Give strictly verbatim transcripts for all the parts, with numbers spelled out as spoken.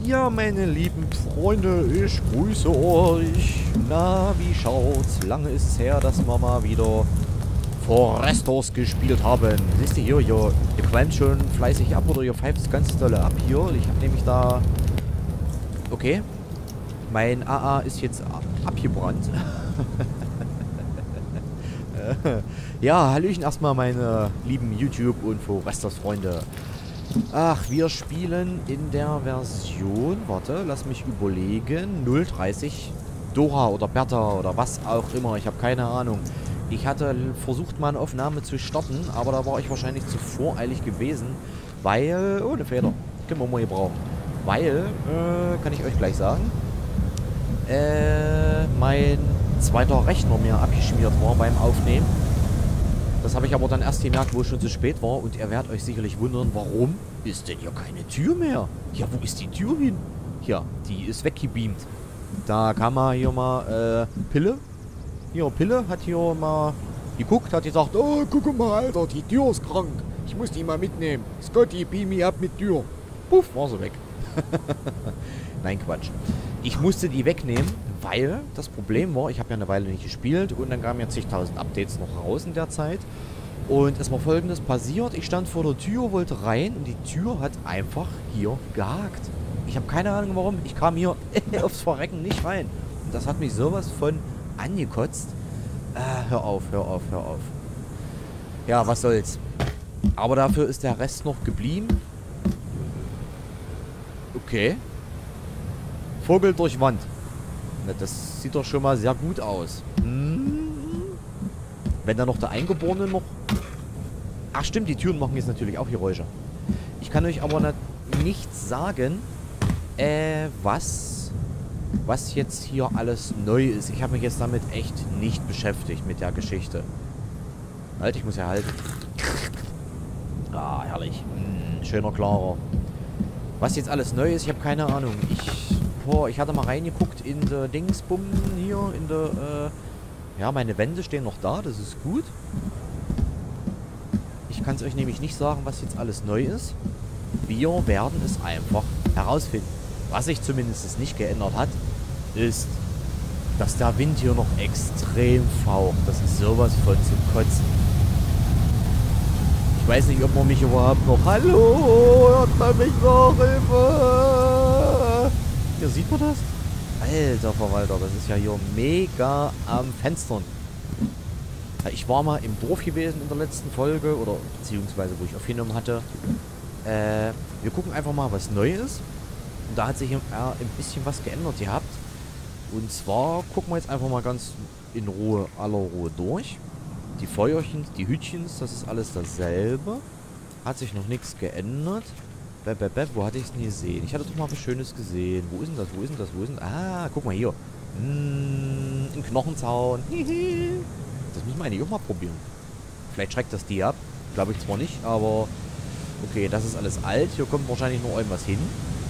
Ja, meine lieben Freunde, ich grüße euch. Na, wie schaut's? Lange ist es her, dass wir mal wieder Forestos gespielt haben. Siehst du hier, ihr, ihr qualmt schon fleißig ab oder ihr pfeift das ganze dolle ab hier. Ich habe nämlich da... Okay. Mein A A ist jetzt abgebrannt. Ja, hallöchen erstmal meine lieben YouTube- und Forestos-Freunde. Ach, wir spielen in der Version, warte, lass mich überlegen, null dreißig Dora oder Bertha oder was auch immer, ich habe keine Ahnung. Ich hatte versucht, mal eine Aufnahme zu starten, aber da war ich wahrscheinlich zu voreilig gewesen, weil, oh, eine Feder, können wir mal gebrauchen. Weil, äh, kann ich euch gleich sagen, äh, mein zweiter Rechner mir abgeschmiert war beim Aufnehmen. Das habe ich aber dann erst gemerkt, wo es schon zu spät war. Und ihr werdet euch sicherlich wundern, warum ist denn hier keine Tür mehr? Ja, wo ist die Tür hin? Ja, die ist weggebeamt. Da kam mal hier mal, äh, Pille. Hier, Pille hat hier mal geguckt, hat gesagt, oh, guck mal, Alter, die Tür ist krank. Ich muss die mal mitnehmen. Scotty, beam me up mit Tür. Puff, war sie weg. Nein, Quatsch. Ich musste die wegnehmen, weil das Problem war, ich habe ja eine Weile nicht gespielt und dann kamen ja zigtausend Updates noch raus in der Zeit. Und es war Folgendes passiert, ich stand vor der Tür, wollte rein und die Tür hat einfach hier gehakt. Ich habe keine Ahnung warum, ich kam hier aufs Verrecken nicht rein. Und das hat mich sowas von angekotzt. Äh, hör auf, hör auf, hör auf. Ja, was soll's. Aber dafür ist der Rest noch geblieben. Okay. Vogel durch Wand. Na, das sieht doch schon mal sehr gut aus. Hm. Wenn da noch der Eingeborene noch... Ach stimmt, die Türen machen jetzt natürlich auch Geräusche. Ich kann euch aber nicht sagen, äh, was, was jetzt hier alles neu ist. Ich habe mich jetzt damit echt nicht beschäftigt mit der Geschichte. Halt, ich muss ja halten. Ah, herrlich. Hm, schöner, klarer. Was jetzt alles neu ist, ich habe keine Ahnung. Ich... Boah, ich hatte mal reingeguckt in der Dingsbum hier, in der, äh, ja, meine Wände stehen noch da, das ist gut. Ich kann es euch nämlich nicht sagen, was jetzt alles neu ist. Wir werden es einfach herausfinden. Was sich zumindest nicht geändert hat, ist, dass der Wind hier noch extrem faucht. Das ist sowas von zum Kotzen. Ich weiß nicht, ob man mich überhaupt noch... Hallo, hört man mich noch? Hilfe! Hier sieht man das? Alter Verwalter, das ist ja hier mega am Fenstern. Ja, ich war mal im Dorf gewesen in der letzten Folge, oder beziehungsweise wo ich aufgenommen hatte. Äh, wir gucken einfach mal, was neu ist. Und da hat sich äh, ein bisschen was geändert gehabt. Und zwar gucken wir jetzt einfach mal ganz in Ruhe, aller Ruhe durch. Die Feuerchen, die Hütchens, das ist alles dasselbe. Hat sich noch nichts geändert. Bäh, bäh, bäh, wo hatte ich es denn gesehen? Ich hatte doch mal was Schönes gesehen. Wo ist denn das? Wo ist denn das? Wo ist denn das? Ah, guck mal hier. Hm, ein Knochenzaun. Das müssen wir eigentlich auch mal probieren. Vielleicht schreckt das die ab. Glaube ich zwar nicht, aber... Okay, das ist alles alt. Hier kommt wahrscheinlich noch irgendwas hin.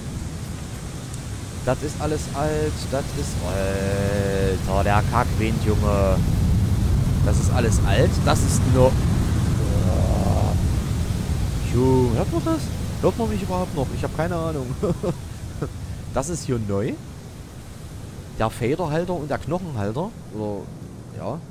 Das ist alles alt. Das ist... Alter, der Kackwind, Junge. Das ist alles alt. Das ist nur... Oh. Jo, hört man das? Hört man mich überhaupt noch? Ich habe keine Ahnung. Das ist hier neu. Der Federhalter und der Knochenhalter. Oder, ja.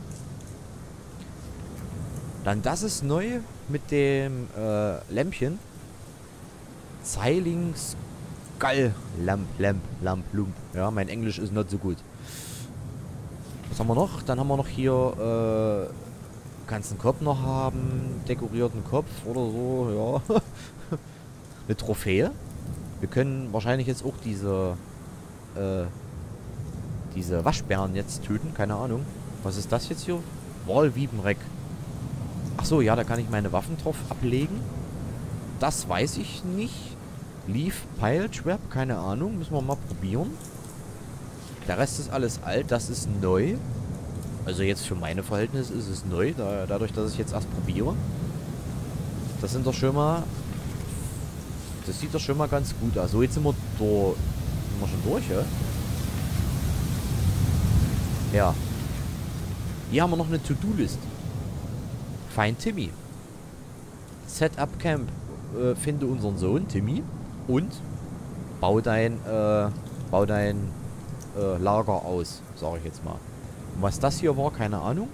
Dann das ist neu mit dem äh, Lämpchen. Zeiling Skull Lamp, Lamp, Lamp, Lump. Ja, mein Englisch ist nicht so gut. Was haben wir noch? Dann haben wir noch hier, äh, kannst einen Kopf noch haben. Dekorierten Kopf oder so, ja. Eine Trophäe. Wir können wahrscheinlich jetzt auch diese, äh, diese Waschbären jetzt töten. Keine Ahnung. Was ist das jetzt hier? Walwiebenreck. Ach so, ja, da kann ich meine Waffen drauf ablegen. Das weiß ich nicht. Leaf Pile Trap, keine Ahnung. Müssen wir mal probieren. Der Rest ist alles alt. Das ist neu. Also jetzt für meine Verhältnisse ist es neu. Da, dadurch, dass ich jetzt erst probiere. Das sind doch schon mal... Das sieht doch schon mal ganz gut aus. So, jetzt sind wir, durch, sind wir schon durch, ja? Ja. Hier haben wir noch eine To-Do-List. Find Timmy. Set up Camp. Äh, finde unseren Sohn, Timmy. Und bau dein, äh, bau dein äh, Lager aus, sage ich jetzt mal. Und was das hier war, keine Ahnung.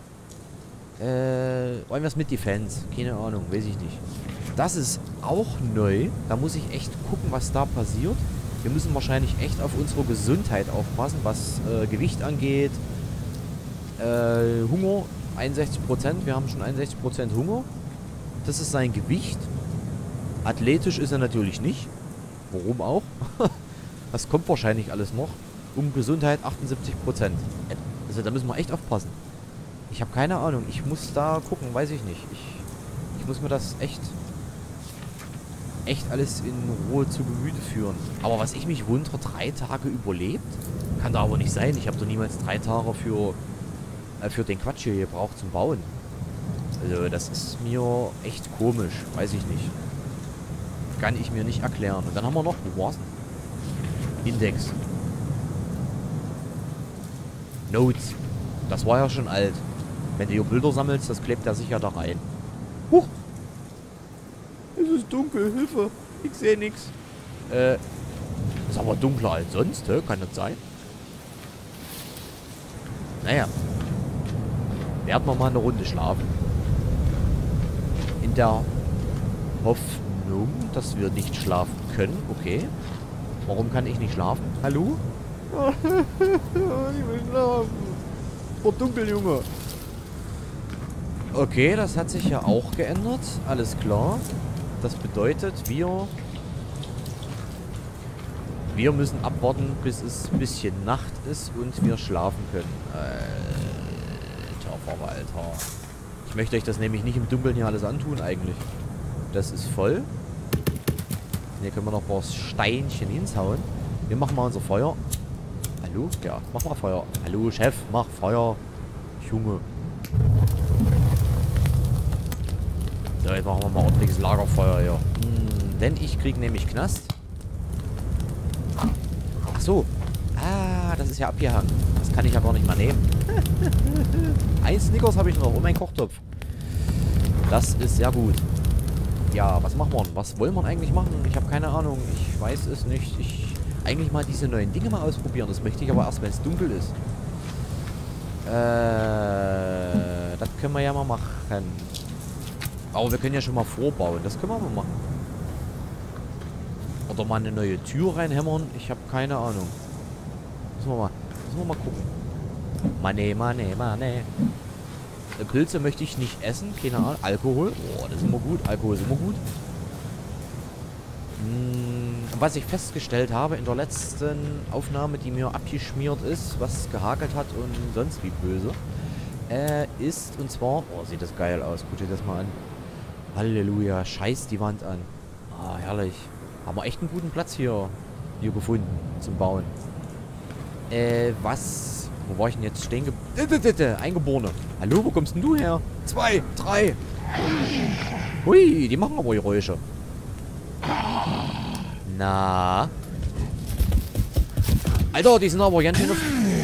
Äh, irgendwas mit Defense, keine Ahnung, weiß ich nicht. Das ist auch neu. Da muss ich echt gucken, was da passiert. Wir müssen wahrscheinlich echt auf unsere Gesundheit aufpassen, was äh, Gewicht angeht. Äh, Hunger, einundsechzig Prozent. Wir haben schon einundsechzig Prozent Hunger. Das ist sein Gewicht. Athletisch ist er natürlich nicht. Warum auch? Das kommt wahrscheinlich alles noch. Um Gesundheit achtundsiebzig Prozent. Also da müssen wir echt aufpassen. Ich habe keine Ahnung. Ich muss da gucken, weiß ich nicht. Ich, ich muss mir das echt... echt alles in Ruhe zu Gemüte führen. Aber was ich mich wundere, drei Tage überlebt? Kann da aber nicht sein. Ich habe doch niemals drei Tage für, äh, für den Quatsch hier gebraucht zum Bauen. Also das ist mir echt komisch. Weiß ich nicht. Kann ich mir nicht erklären. Und dann haben wir noch, wo war's denn? Index. Notes. Das war ja schon alt. Wenn du hier Bilder sammelst, das klebt ja sicher da rein. Huch! Es ist dunkel, Hilfe. Ich sehe nichts. Äh, ist aber dunkler als sonst, hä? Kann das sein? Naja. Werden wir mal eine Runde schlafen. In der Hoffnung, dass wir nicht schlafen können. Okay. Warum kann ich nicht schlafen? Hallo? Ich will schlafen. Oh, dunkel, Junge. Okay, das hat sich ja auch geändert. Alles klar. Das bedeutet, wir... Wir müssen abwarten, bis es ein bisschen Nacht ist und wir schlafen können. Alter Verwalter. Ich möchte euch das nämlich nicht im Dunkeln hier alles antun eigentlich. Das ist voll. Hier können wir noch ein paar Steinchen hinhauen. Wir machen mal unser Feuer. Hallo? Ja, mach mal Feuer. Hallo, Chef, mach Feuer. Junge. So, jetzt machen wir mal ordentliches Lagerfeuer hier. Hm, denn ich kriege nämlich Knast. Ach so. Ah, das ist ja abgehangen. Das kann ich ja gar nicht mal nehmen. Ein Snickers habe ich noch und mein Kochtopf. Das ist sehr gut. Ja, was machen wir denn? Was wollen wir eigentlich machen? Ich habe keine Ahnung. Ich weiß es nicht. Ich eigentlich mal diese neuen Dinge mal ausprobieren. Das möchte ich aber erst, wenn es dunkel ist. Äh, das können wir ja mal machen. Aber wir können ja schon mal vorbauen. Das können wir mal machen. Oder mal eine neue Tür reinhämmern. Ich habe keine Ahnung. Müssen wir mal, müssen wir mal gucken. Mane, mane, mane. Pilze möchte ich nicht essen. Keine Ahnung. Alkohol. Oh, das ist immer gut. Alkohol ist immer gut. Hm, was ich festgestellt habe in der letzten Aufnahme, die mir abgeschmiert ist, was gehakelt hat und sonst wie böse, äh, ist, und zwar... Oh, sieht das geil aus. Guckt euch das mal an. Halleluja. Scheiß die Wand an. Ah, herrlich. Haben wir echt einen guten Platz hier, hier gefunden zum Bauen. Äh, was... Wo war ich denn jetzt stehen geblieben? Eingeborene. Hallo, wo kommst denn du her? Zwei, drei. Hui, die machen aber Geräusche. Na. Alter, die sind aber ganz schön...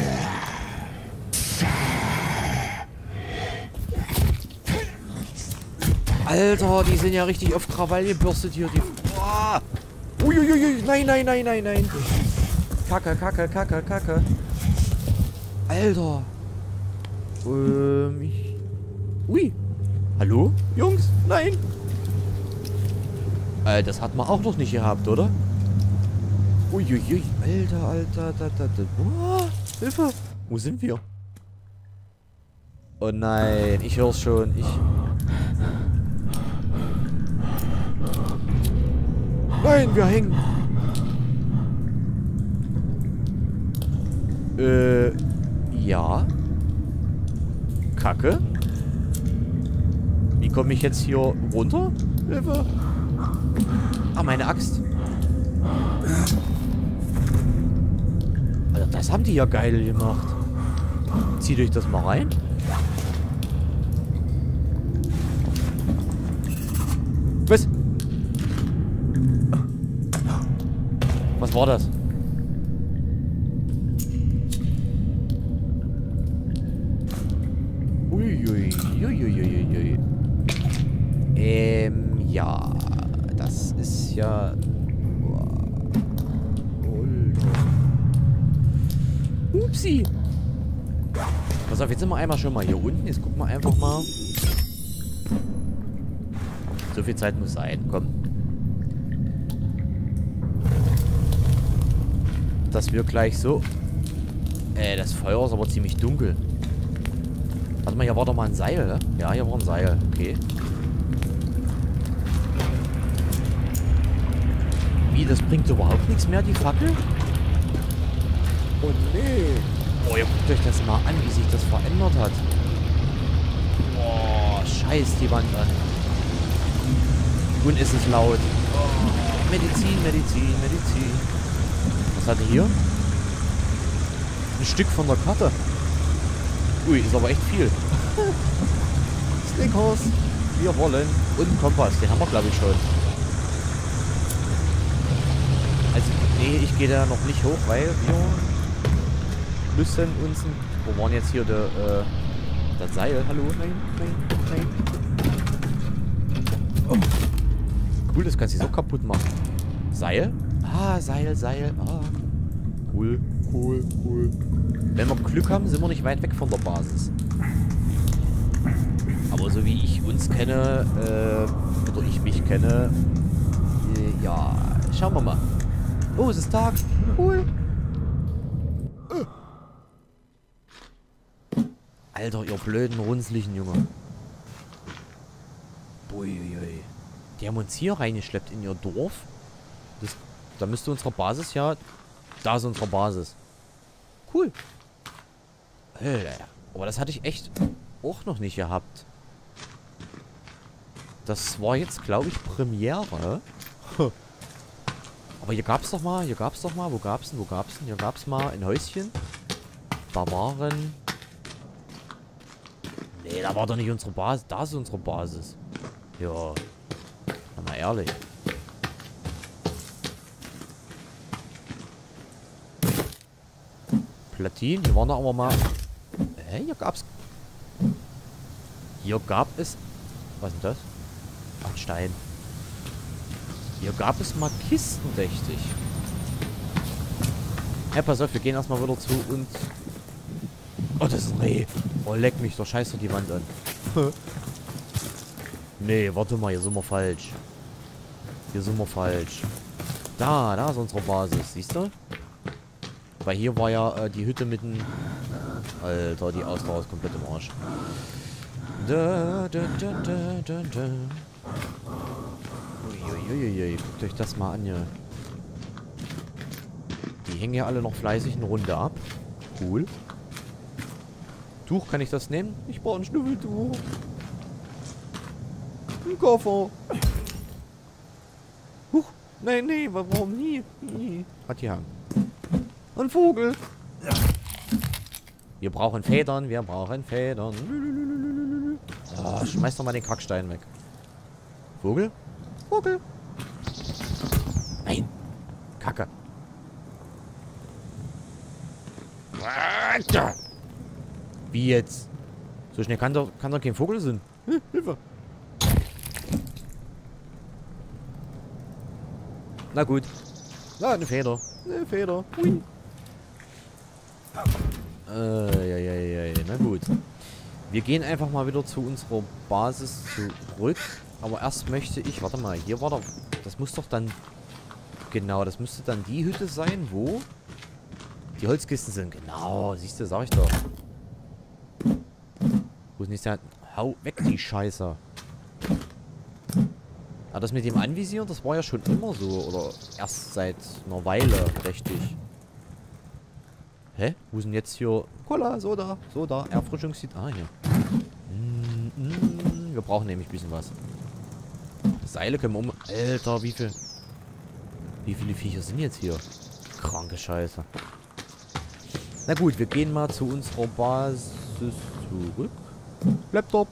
Alter, die sind ja richtig auf Krawall gebürstet hier. Die... Oh. Uiuiui, nein, nein, nein, nein, nein. Kacke, kacke, kacke, kacke. Alter. Ähm, ich... Ui. Hallo? Jungs? Nein. Äh, das hat man auch noch nicht gehabt, oder? Uiuiui. Alter, Alter, da, da, da. Oh, Hilfe. Wo sind wir? Oh nein, ich hör's schon. Ich... Nein, wir hängen. Äh... Ja. Kacke. Wie komme ich jetzt hier runter? Hilfe. Ah, meine Axt. Alter, das haben die ja geil gemacht. Zieht euch das mal rein. Was? Was war das? Uiuiuiuiui. Ähm, ja. Das ist ja... Upsi. Pass auf, jetzt sind wir einmal schon mal hier unten. Jetzt gucken wir einfach mal. So viel Zeit muss sein. Komm. Dass wir gleich so... Äh, das Feuer ist aber ziemlich dunkel. Warte mal, hier war doch mal ein Seil, ne? Ja, hier war ein Seil. Okay. Wie, das bringt überhaupt nichts mehr, die Fackel? Oh nee. Oh, ihr guckt euch das mal an, wie sich das verändert hat. Boah, scheiß die Wand an. Und ist es laut. Oh, Medizin, Medizin, Medizin. Was hat er hier? Ein Stück von der Karte. Ui, ist aber echt viel. Snickers. Wir wollen. Und einen Kompass. Den haben wir, glaube ich, schon. Also, nee, ich gehe da noch nicht hoch, weil wir müssen uns... Wo waren jetzt hier der, äh, das Seil? Hallo? Nein, nein, nein. Oh. Cool, das kannst du so kaputt machen. Seil? Ah, Seil, Seil. Ah. Cool, cool, cool. Wenn wir Glück haben, sind wir nicht weit weg von der Basis. Aber so wie ich uns kenne, äh, oder ich mich kenne, äh, ja, schauen wir mal. Oh, es ist Tag. Cool. Alter, ihr blöden, runzlichen Junge. Uiuiui. Die haben uns hier reingeschleppt in ihr Dorf. Das, da müsste unsere Basis ja... Da ist unsere Basis. Cool. Alter. Aber das hatte ich echt auch noch nicht gehabt. Das war jetzt, glaube ich, Premiere. Aber hier gab's doch mal, hier gab's doch mal, wo gab's denn, wo gab's denn? Hier gab's mal ein Häuschen. Da waren... Nee, da war doch nicht unsere Basis. Da ist unsere Basis. Ja. Na mal ehrlich. Platinen, hier waren da aber mal... Hä, hier gab's... Hier gab es... Was ist denn das? Ach, Stein. Hier gab es mal Kisten, dächte ich. Hey, pass auf, wir gehen erstmal wieder zu uns... Oh, das ist ein Reh. Oh, leck mich doch, scheiß doch die Wand an. Nee, warte mal, hier sind wir falsch. Hier sind wir falsch. Da, da ist unsere Basis, siehst du? Weil hier war ja äh, die Hütte mitten... Alter, die Ausdauer ist komplett im Arsch. Da, da, da, da, da, da. Uiuiuiui, guckt euch das mal an hier. Die hängen ja alle noch fleißig eine Runde ab. Cool. Tuch, kann ich das nehmen? Ich brauche ein Schnüffeltuch. Ein Koffer. Huch. Nein, nee, warum nie? nie. Hat die Hand. Ein Vogel. Wir brauchen Federn, wir brauchen Federn. Oh, schmeiß doch mal den Kackstein weg. Vogel? Vogel. Nein. Kacke. Alter. Wie jetzt? So schnell kann doch, kann doch kein Vogel sein. Hm, Hilfe. Na gut. Na, eine Feder. Eine Feder. Hui. Äh, ja, ja, ja, ja. Na gut. Wir gehen einfach mal wieder zu unserer Basis zurück. Aber erst möchte ich... Warte mal, hier war doch... Das muss doch dann... Genau, das müsste dann die Hütte sein, wo... Die Holzkisten sind. Genau, siehst du, sag ich doch. Wo ist nicht der... Hau weg, die Scheiße. Aber das mit dem Anvisieren, das war ja schon immer so. Oder erst seit einer Weile, richtig. Hä? Wo ist denn jetzt hier... Cola, Soda, Soda, Erfrischungszeit. Ah, hier. Mm, mm, wir brauchen nämlich ein bisschen was. Seile können wir um... Alter, wie viel... Wie viele Viecher sind jetzt hier? Kranke Scheiße. Na gut, wir gehen mal zu unserer Basis zurück. Laptop.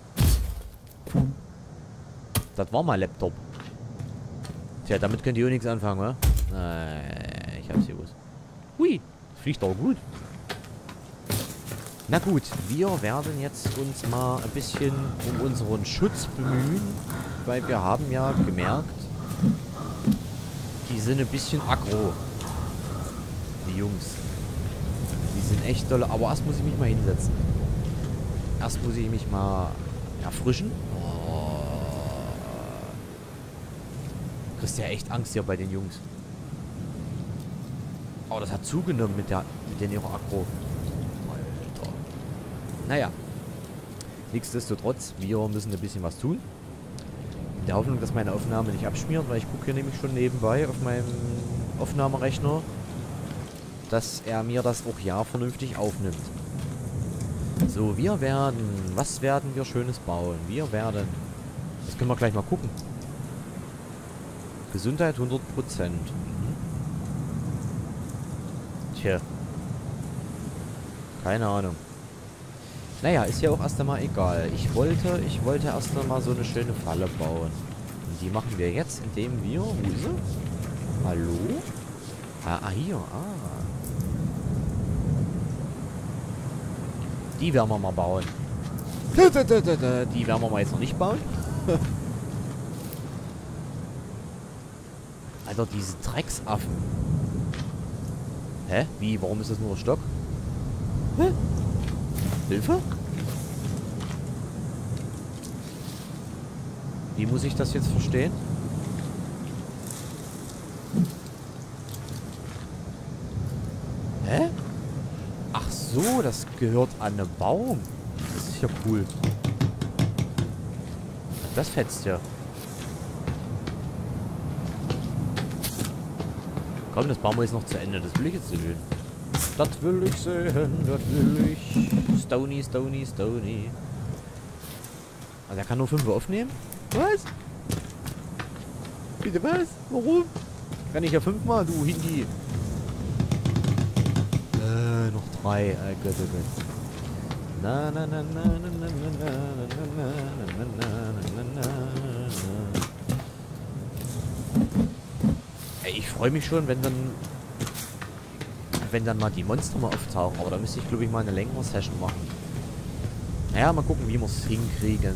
Das war mal Laptop. Tja, damit könnt ihr auch nichts anfangen, wa? Äh, ich hab's hier was. Hui, fliegt doch gut. Na gut, wir werden jetzt uns mal ein bisschen um unseren Schutz bemühen, weil wir haben ja gemerkt, die sind ein bisschen aggro. Die Jungs. Die sind echt dolle. Aber erst muss ich mich mal hinsetzen. Erst muss ich mich mal erfrischen. Oh. Du kriegst ja echt Angst hier bei den Jungs. Oh, das hat zugenommen mit der mit den ihrer Aggro. Alter. Naja. Nichtsdestotrotz, wir müssen ein bisschen was tun. In der Hoffnung, dass meine Aufnahme nicht abschmiert, weil ich gucke hier nämlich schon nebenbei auf meinem Aufnahmerechner, dass er mir das auch ja vernünftig aufnimmt. So, wir werden... Was werden wir Schönes bauen? Wir werden... Das können wir gleich mal gucken. Gesundheit hundert Prozent. Mhm. Tja. Keine Ahnung. Naja, ist ja auch erst einmal egal. Ich wollte, ich wollte erst einmal so eine schöne Falle bauen. Und die machen wir jetzt, indem wir... Wo ist sie? Hallo? Ah, ah, hier. Ah. Die werden wir mal bauen. Die werden wir mal jetzt noch nicht bauen. Alter, diese Drecksaffen. Hä? Wie? Warum ist das nur ein Stock? Hä? Hilfe? Wie muss ich das jetzt verstehen? Hä? Ach so, das gehört an einen Baum. Das ist ja cool. Das fetzt ja. Komm, das bauen wir jetzt noch zu Ende. Das will ich jetzt sehen. Das will ich sehen, das will ich. Stony, Stony, Stony. Also er kann nur fünf aufnehmen? Was? Bitte was? Warum? Kann ich ja fünfmal, du Hindi. Äh, noch drei. Oh Gott, oh Gott. Na, na, na, na, na, na, na, na, na, na, na, na. Ey, ich freue mich schon, wenn dann wenn dann mal die Monster mal auftauchen. Aber da müsste ich, glaube ich, mal eine längere Session machen. Naja, mal gucken, wie wir es hinkriegen.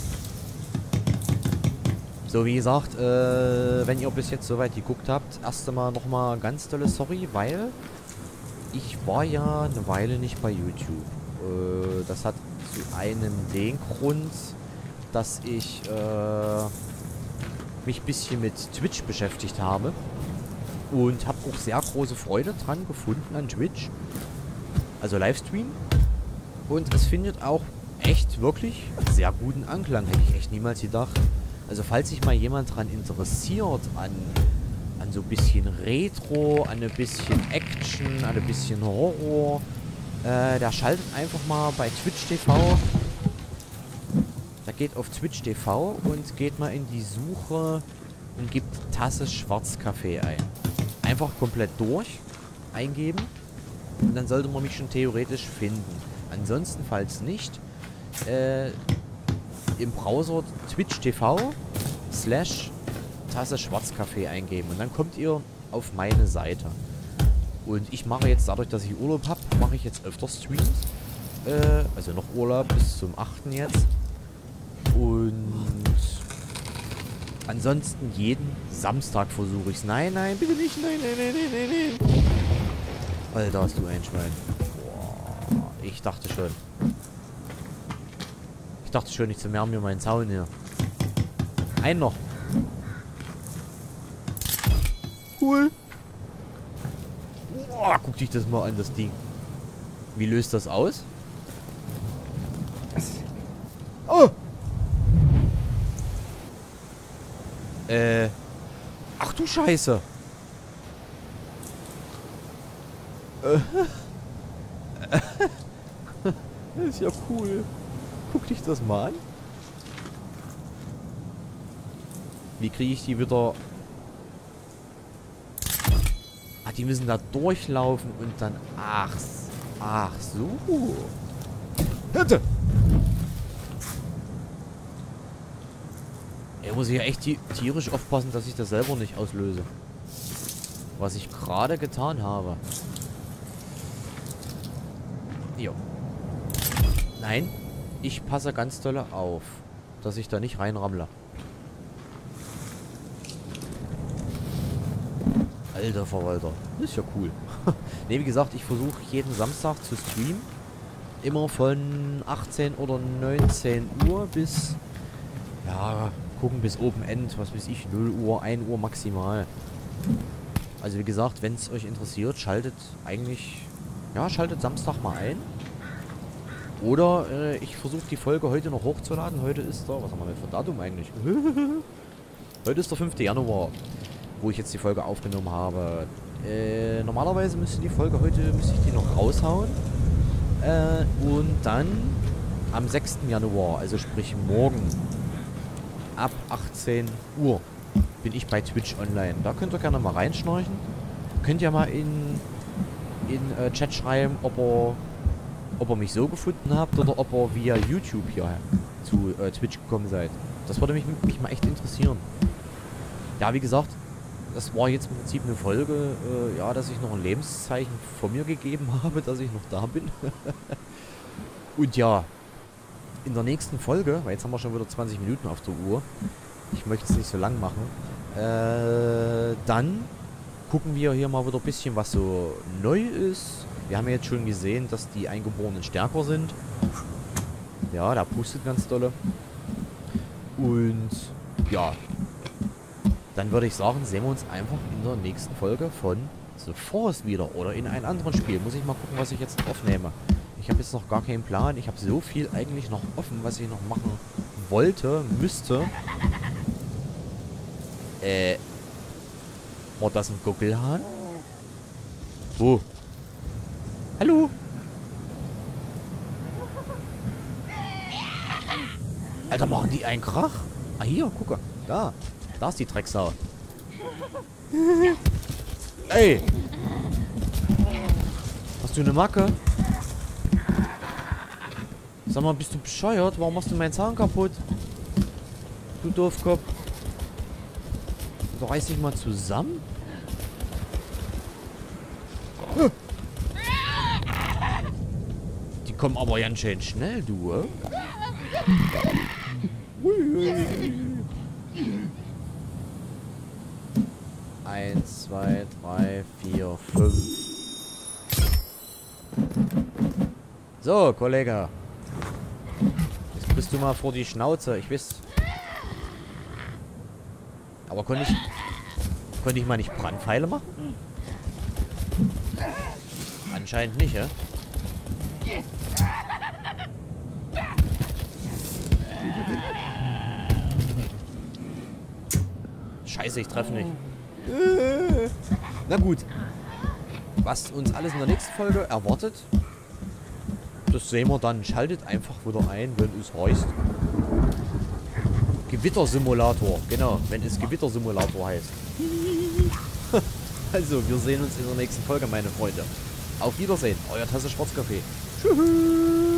So, wie gesagt, äh, wenn ihr bis jetzt soweit geguckt habt, erst einmal nochmal ganz dolle Sorry, weil ich war ja eine Weile nicht bei YouTube. Äh, das hat zu einem den Grund, dass ich äh, mich ein bisschen mit Twitch beschäftigt habe. Und habe auch sehr große Freude dran gefunden an Twitch. Also Livestream. Und es findet auch echt wirklich sehr guten Anklang. Hätte ich echt niemals gedacht. Also falls sich mal jemand dran interessiert, an, an so ein bisschen Retro, an ein bisschen Action, an ein bisschen Horror, äh, der schaltet einfach mal bei Twitch T V. Da geht auf Twitch T V und geht mal in die Suche und gibt Tasse Schwarzkaffee ein. Einfach komplett durch eingeben und dann sollte man mich schon theoretisch finden. Ansonsten, falls nicht, äh, im Browser Twitch T V slash Tasse Schwarzkaffee eingeben und dann kommt ihr auf meine Seite. Und ich mache jetzt, dadurch, dass ich Urlaub habe, mache ich jetzt öfter Streams. Äh, also noch Urlaub bis zum achten jetzt. Und ansonsten jeden Samstag versuche ich es. Nein, nein, bitte nicht. Nein, nein, nein, nein, nein, nein. Alter, hast du ein Schwein. Boah, ich dachte schon. Ich dachte schon, ich zermehr mir meinen Zaun hier. Ein noch. Cool. Boah, guck dich das mal an, das Ding. Wie löst das aus? Oh! Äh. Ach du Scheiße. Äh. Das ist ja cool. Guck dich das mal an. Wie kriege ich die wieder... Ah, die müssen da durchlaufen und dann... Ach, ach so. Hätte! Ey, muss ich ja echt tierisch aufpassen, dass ich das selber nicht auslöse. Was ich gerade getan habe. Jo. Nein, ich passe ganz dolle auf, dass ich da nicht reinrammle. Alter Verwalter. Das ist ja cool. Ne, wie gesagt, ich versuche jeden Samstag zu streamen. Immer von achtzehn oder neunzehn Uhr bis... Ja, gucken bis Open End. Was weiß ich, null Uhr, ein Uhr maximal. Also wie gesagt, wenn es euch interessiert, schaltet eigentlich... Ja, schaltet Samstag mal ein. Oder äh, ich versuche die Folge heute noch hochzuladen. Heute ist der... Was haben wir denn für Datum eigentlich? Heute ist der fünfte Januar, wo ich jetzt die Folge aufgenommen habe. Äh, normalerweise müsste die Folge heute, müsste ich die noch raushauen. Äh, und dann am sechsten Januar, also sprich morgen, ab achtzehn Uhr, bin ich bei Twitch online. Da könnt ihr gerne mal reinschnorchen. Könnt ihr mal in, in äh, Chat schreiben, ob ihr, ob ihr mich so gefunden habt oder ob ihr via YouTube hier zu äh, Twitch gekommen seid. Das würde mich, mich mal echt interessieren. Ja, wie gesagt, das war jetzt im Prinzip eine Folge, äh, ja, dass ich noch ein Lebenszeichen von mir gegeben habe, dass ich noch da bin. Und ja, in der nächsten Folge, weil jetzt haben wir schon wieder zwanzig Minuten auf der Uhr, ich möchte es nicht so lang machen, äh, dann gucken wir hier mal wieder ein bisschen, was so neu ist. Wir haben ja jetzt schon gesehen, dass die Eingeborenen stärker sind. Ja, der pustet ganz dolle. Und ja, dann würde ich sagen, sehen wir uns einfach in der nächsten Folge von The Forest wieder. Oder in einem anderen Spiel. Muss ich mal gucken, was ich jetzt aufnehme. Ich habe jetzt noch gar keinen Plan. Ich habe so viel eigentlich noch offen, was ich noch machen wollte, müsste. Äh. War das ein Gockelhahn? Wo? Hallo? Alter, machen die einen Krach? Ah, hier, gucke. Da. Da ist die Drecksau. Ey! Hast du eine Macke? Sag mal, bist du bescheuert? Warum machst du meinen Zahn kaputt? Du Doofkopf. So, reiß dich mal zusammen. Die kommen aber ganz schön schnell, du. Äh? Eins, zwei, drei, vier, fünf. So, Kollege. Jetzt bist du mal vor die Schnauze. Ich weiß. Aber konnte ich... Konnte ich mal nicht Brandpfeile machen? Anscheinend nicht, ja? Scheiße, ich treffe nicht. Na gut. Was uns alles in der nächsten Folge erwartet, das sehen wir dann. Schaltet einfach wieder ein, wenn es heißt. Gewittersimulator. Genau, wenn es Gewittersimulator heißt. Also, wir sehen uns in der nächsten Folge, meine Freunde. Auf Wiedersehen, euer Tasse Schwarzkaffee. Tschüss.